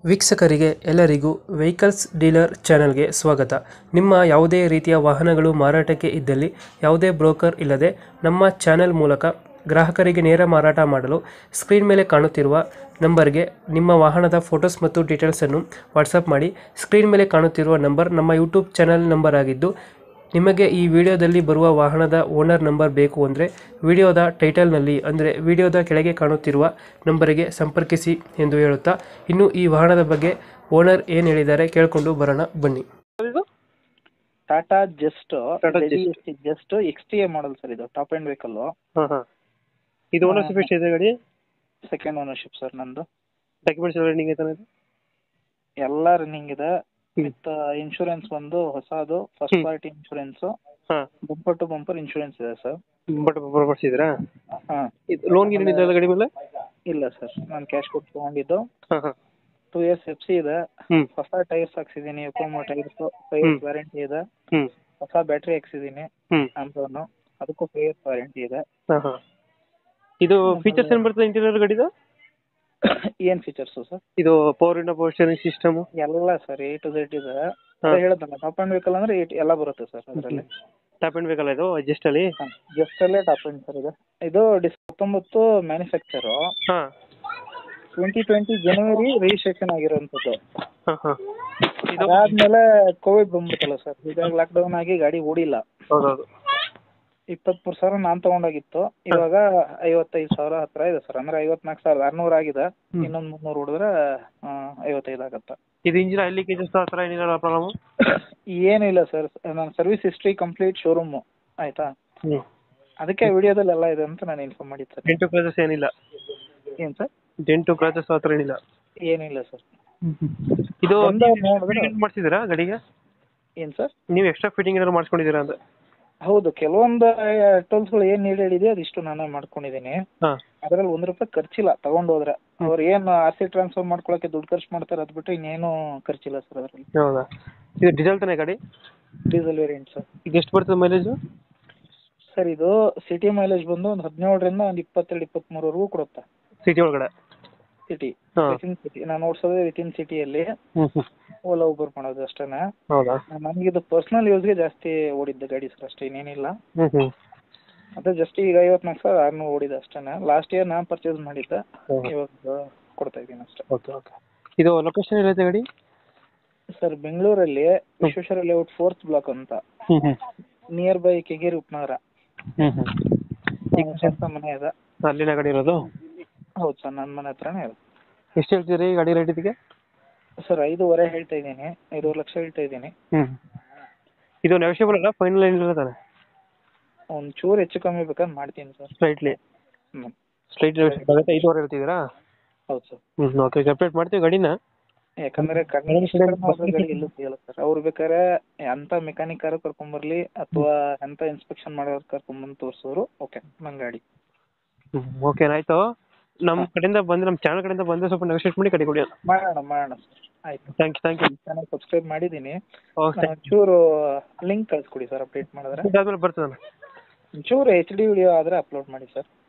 ವೀಕ್ಷಕರಿಗೆ ಎಲ್ಲರಿಗೂ vehicles dealer ಚಾನೆಲ್ಗೆ ಸ್ವಾಗತ. ನಿಮ್ಮ ಯಾವುದೇ ರೀತಿಯ ವಾಹನಗಳು ಮಾರಾಟಕ್ಕೆ ಇದ್ದಲ್ಲಿ ಯಾವುದೇ ಬ್ರೋಕರ್ ಇಲ್ಲದೆ ನಮ್ಮ ಚಾನೆಲ್ ಮೂಲಕ ಗ್ರಾಹಕರಿಗೆ ನೇರ ಮಾರಾಟ ಮಾಡಲು ಸ್ಕ್ರೀನ್ ಮೇಲೆ ಕಾಣುತ್ತಿರುವ ನಂಬರ್ಗೆ ನಿಮ್ಮ ವಾಹನದ ಫೋಟೋಸ್ ಮತ್ತು ಡೀಟೇಲ್ಸನ್ನು ವಾಟ್ಸಪ್ ಮಾಡಿ. ಸ್ಕ್ರೀನ್ ಮೇಲೆ ಕಾಣುತ್ತಿರುವ ನಂಬರ್ ನಮ್ಮ ಯೂಟ್ಯೂಬ್ ಚಾನೆಲ್ ನಂಬರ್ ಆಗಿದ್ದು, ನಿಮಗೆ ಈ ವಿಡಿಯೋದಲ್ಲಿ ಬರುವ ವಾಹನದ ಓನರ್ ನಂಬರ್ ಬೇಕು ಅಂದರೆ ವಿಡಿಯೋದ ಟೈಟಲ್ನಲ್ಲಿ ಅಂದರೆ ವಿಡಿಯೋದ ಕೆಳಗೆ ಕಾಣುತ್ತಿರುವ ನಂಬರಿಗೆ ಸಂಪರ್ಕಿಸಿ ಎಂದು ಹೇಳುತ್ತಾ, ಇನ್ನು ಈ ವಾಹನದ ಬಗ್ಗೆ ಓನರ್ ಏನು ಹೇಳಿದ್ದಾರೆ ಕೇಳಿಕೊಂಡು ಬರೋಣ ಬನ್ನಿ. Tata just just XTA model sir. ಇದು ಟಾಪ್ ಎಂಡ್ ವೆಹಿಕಲ್. ಇದು ಓನರ್ಶಿಪ್ ಎಷ್ಟಿದೆ ಗಾಡಿ? ಸೆಕೆಂಡ್ ಓನರ್ಶಿಪ್ ಸರ್ ನಂದು. ಡಾಕ್ಯುಮೆಂಟ್ಸ್ ರನ್ನಿಂಗ್ ಐತೆ? ಎಲ್ಲ ರನ್ನಿಂಗ್ ಇದೆ. ವಿತ್ ಇನ್ಶೂರೆನ್ಸ್ ಬಂದು ಹೊಸದು first party insurance, bumper to bumper insurance ಇದೆ ಸರ್. ಬರ್ಸಿದ್ರಾ? ಲೋನ್ ಏನಿದೆ ಗಾಡಿ ಮೇಲೆ? ಇಲ್ಲ ಸರ್, ನಾನು ಕ್ಯಾಶ್ ಕೊಟ್ಟು ತಗೊಂಡಿದ್ದು. 2 years FC ಇದೆ. ಹೊಸ ಟೈರ್ಸ್ ಹಾಕ್ಸಿದೀನಿ, ಯೋಕೋಮೋ ಟೈರ್ಸ್. 5 years ವ್ಯಾರಂಟಿ ಇದೆ. ಹೊಸ ಬ್ಯಾಟ್ರಿ ಹಾಕ್ಸಿದೀನಿ ಆಂಬ್ರೋನು, ಅದಕ್ಕೂ 5 years ವ್ಯಾರಂಟಿ ಇದೆ. ಇದು ಫೀಚರ್ಸ್ ಏನು ಬರ್ತದೆ ಇಂಟೀರಿಯರ್ ಗಾಡಿದು? ಏನ್ ಫೀಚರ್ಸ್ ಸರ್? ಇದು ಪವರ್ ಇಂಡ ಪವರ್ ಸ್ಟೀರಿಂಗ್ ಸಿಸ್ಟಮ್ ಎಲ್ಲ ಸರ್ A to Z ಇದೆ. ಹೇಳದಲ್ಲ, ಟಾಪ್ ಅಂಡ್ ವೆಹಿಕಲ್ ಅಂದ್ರೆ ಎಲ್ಲ ಬರುತ್ತೆ ಸರ್ ಅದರಲ್ಲಿ. ಟಾಪ್ ಅಂಡ್ ವೆಹಿಕಲ್ ಇದು ಜಸ್ಟ್ ಅಲ್ಲಿ? ಜಸ್ಟ್ ಅಲ್ಲೇ ಟಾಪ್ ಅಂಡ್ ಸರ್ ಇದೆ. ಇದು 19 ಮ್ಯಾನುಫ್ಯಾಕ್ಚರ್, 2020 ಜನವರಿ ರಿಜಿಸ್ಟ್ರೇಷನ್ ಆಗಿರೋಂಥದ್ದು. ಅದಾದ್ಮೇಲೆ ಕೋವಿಡ್ ಬಂದ್ಬಿಟ್ಟಲ್ಲ ಸರ್, ಹೀಗಾಗಿ ಲಾಕ್ಡೌನ್ ಆಗಿ ಗಾಡಿ ಓಡಿಲ್ಲ. 23,000 ನಾನ್ ತಗೊಂಡಾಗಿತ್ತು. ಇವಾಗ 55,000 ಹತ್ರ ಇದೆ ಸರ್. ಅಂದ್ರೆ 54,600 ಆಗಿದೆ. ಇನ್ನೊಂದು 300 ಹೊಡಿದ್ರೆ 55 ಆಗತ್ತೆ. ಇದು ಇಂಜಿನ್ ಆಯಿಲ್ ಲೀಕೇಜಸ್ ಆ ಥರ ಏನಿಲ್ಲ ಪ್ರಾಬ್ಲಮ್? ಏನಿಲ್ಲ ಸರ್, ನನ್ನ ಸರ್ವಿಸ್ ಹಿಸ್ಟ್ರಿ ಕಂಪ್ಲೀಟ್ ಶೋರೂಮ್ ಆಯ್ತಾ. ಅದಕ್ಕೆ ವಿಡಿಯೋದಲ್ಲಿ ಎಲ್ಲ ಇದೆ ಅಂತ ನಾನು ಇನ್ಫಾರ್ಮ್ ಮಾಡಿದ್ದೆ ಸರ್. ಡೆಂಟು ಕ್ರಾಚಸ್ ಏನಿಲ್ಲ? ಏನ್ ಸರ್? ಡೆಂಟು ಕ್ರಾಚಸ್ ಆ ಥರ ಏನಿಲ್ಲ? ಏನಿಲ್ಲ ಸರ್. ಇದು ಮಾಡಿಸಿದ್ದೀರಾ ಗಾಡಿಗೆ? ಏನ್ ಸರ್? ನೀವು ಎಕ್ಸ್ಟ್ರಾ ಫಿಟ್ಟಿಂಗ್ ಏನಾದ್ರು ಮಾಡಿಸ್ಕೊಂಡಿದ್ದೀರಾ ಅಂತ? ಹೌದು, ಕೆಲವೊಂದು ಟೂಲ್ಸ್ಗಳು ಏನ್ ನೀಡೆಡ್ ಇದೆ ಅದಿಷ್ಟು ನಾನೇ ಮಾಡ್ಕೊಂಡಿದ್ದೀನಿ. ಅದ್ರಲ್ಲಿ ₹1 ಖರ್ಚಿಲ್ಲ ತಗೊಂಡು ಹೋದ್ರೆ. ಅವ್ರು ಏನ್ RC ಟ್ರಾನ್ಸ್ಫರ್ ಮಾಡ್ಕೊಳಕ್ಕೆ ದುಡ್ಡು ಖರ್ಚು ಮಾಡ್ತಾರೆ, ಅದ್ ಬಿಟ್ಟು ಇನ್ನೇನು ಖರ್ಚಿಲ್ಲ ಸರ್ ಅದರಲ್ಲಿ. ಹೌದಾ? ಇದು ಡೀಸೆಲ್ ತಾನೇ ಗಾಡಿ? Diesel variant sir. ಈಗ ಎಷ್ಟು ಬರ್ತದೆ ಮೈಲೇಜ್ ಸರ್? ಇದು ಸಿಟಿ ಮೈಲೇಜ್ ಬಂದು ಒಂದು 17ರಿಂದ ಒಂದು 22-23 ಕೊಡುತ್ತೆ. ಸಿಟಿ ಒಳಗಡೆ? ಸಿಟಿ ವಿತಿನ್ ಸಿಟಿ ನಾನು ಓಡಿಸೋದೇ ವಿತಿನ್ ಸಿಟಿಯಲ್ಲಿ. ಓಲಾ ಊಬರ್ ಮಾಡೋದು ಅಷ್ಟೇನೆ. ಹೌದಾ? ನನಗೆ ಇದು ಪರ್ಸನಲ್ ಯೂಸ್ಗೆ ಜಾಸ್ತಿ ಓಡಿದ್ದ ಗಾಡಿ ಸರ್, ಅಷ್ಟೇ ಇನ್ನೇನಿಲ್ಲ. ಅದೇ ಜಸ್ಟ್ ಈಗ 54,600 ಓಡಿದೆ ಅಷ್ಟೇನೆ. ಲಾಸ್ಟ್ ಇಯರ್ ನಾನು ಪರ್ಚೇಸ್ ಮಾಡಿದ್ದೆ, ಇವಾಗ ಕೊಡ್ತಾ ಇದ್ದೀನಿ ಅಷ್ಟೇ. Okay okay. ಇದು ಲೊಕೇಶನ್ ಎಲ್ಲೈತೆ ಗಾಡಿ? ಸರ್ ಬೆಂಗಳೂರಲ್ಲಿ ವಿಶ್ವೇಶ್ವರ ಲೇಔಟ್ 4th ಬ್ಲಾಕ್ ಅಂತ, ನಿಯರ್ ಬೈ ಕೆಗೇರಿ ಉಪನಗರ. ಸ್ವಂತ ಮನೆ ಇದೆ ಅಲ್ಲಿನ ಗಾಡಿ ಇರೋದು? ಹೌದು ಸರ್, ನನ್ನ ಮನೆ ಹತ್ರನೇ ಇದೆ. ಎಷ್ಟು ಹೇಳ್ತೀರಿ ಗಾಡಿ ರೇಟ್ ಇದಕ್ಕೆ? ಸರ್ 5.5 ಹೇಳ್ತಾ ಇದ್ದೀನಿ, 5 ಲಕ್ಷ ಹೇಳ್ತಾ ಇದ್ದೀನಿ. ಇದು ನೆಗೋಷಿಯಬಲ್ ಅಲ್ಲ, ಫೈನಲ್ ಏನಿಲ್ಲ ತಾನೆ? ಒಂಚೂರು ಹೆಚ್ಚು ಕಮ್ಮಿ ಬೇಕಾದ್ರೆ ಮಾಡ್ತೀನಿ ಸರ್. ಸ್ಲೈಟ್ಲಿ ಆಗುತ್ತೆ. 5.5 ಹೇಳ್ತಿದ್ದೀರಾ? ಹೌದು ಸರ್. ಓಕೆ, ಅಪ್ಡೇಟ್ ಮಾಡ್ತೀವಿ ಗಾಡಿನ. ಯಾಕಂದ್ರೆ ಗಾಡಿ ಎಲ್ಲೂ ಸಿಗಲ್ಲ ಸರ್. ಅವ್ರು ಬೇಕಾದ್ರೆ ಎಂತ ಮೆಕ್ಯಾನಿಕ್ ಕಾರು ಕರ್ಕೊಂಬರ್ಲಿ ಅಥವಾ ಎಂತ ಇನ್ಸ್ಪೆಕ್ಷನ್ ಮಾಡೋರು ಕರ್ಕೊಂಬಂದು ತೋರಿಸೋರು, ಓಕೆ ನನ್ನ ಗಾಡಿ. ಓಕೆ, ಆಯ್ತು. ನಮ್ಮ ಕಡೆಯಿಂದ ಬಂದು, ನಮ್ಮ ಚಾನಲ್ ಕಡೆಯಿಂದ ಬಂದು ಸ್ವಲ್ಪ ನೆಗೋಷಿಯೇಟ್ ಮಾಡಿ ಗಾಡಿ ಕೊಡಿ. ಮಾಡೋಣ ಸರ್. ಆಯ್ತು, ಥ್ಯಾಂಕ್ ಯು. ಚಾನಲ್ ಸಬ್ಸ್ಕ್ರೈಬ್ ಮಾಡಿದ್ದೀನಿ. ಒಂಚೂರು ಲಿಂಕ್ ಕಳಿಸ್ಕೊಡಿ ಸರ್, ಅಪ್ಡೇಟ್ ಮಾಡಿದ್ರೆ. ಇದಾದ್ಮೇಲೆ ಬರ್ತದಲ್ಲ, ಒಂಚೂರು HD ವಿಡಿಯೋ ಆದರೆ ಅಪ್ಲೋಡ್ ಮಾಡಿ ಸರ್.